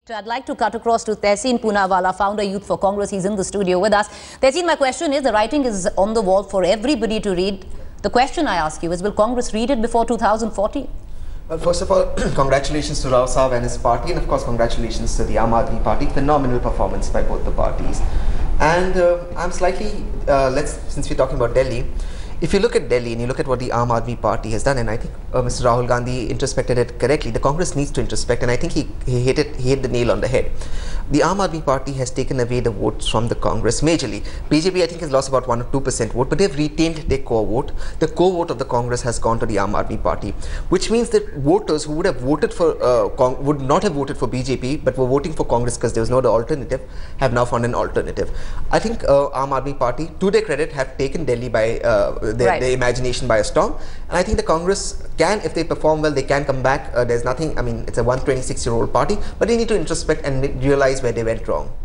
I'd like to cut across to Tehseen Poonawalla, founder Youth for Congress. He's in the studio with us. Tehseen, my question is, the writing is on the wall for everybody to read. The question I ask you is, will Congress read it before 2014? Well, first of all, congratulations to Rao Saab and his party, and of course congratulations to the Aam Aadmi Party. Phenomenal performance by both the parties. And I'm slightly, since we're talking about Delhi, if you look at Delhi and you look at what the Aam Aadmi Party has done, and I think Mr. Rahul Gandhi introspected it correctly, the Congress needs to introspect, and I think he hit the nail on the head. The Aam Aadmi Party has taken away the votes from the Congress majorly. BJP, I think, has lost about 1 or 2% vote, but they've retained their core vote. The core vote of the Congress has gone to the Aam Aadmi Party, which means that voters who would have voted for would not have voted for BJP, but were voting for Congress because there was no other alternative, have now found an alternative. I think Aam Aadmi Party, to their credit, have taken Delhi by their imagination by a storm, and I think the Congress can, if they perform well, they can come back. There's nothing, I mean, it's a 126-year-old party, but they need to introspect and realize where they went wrong.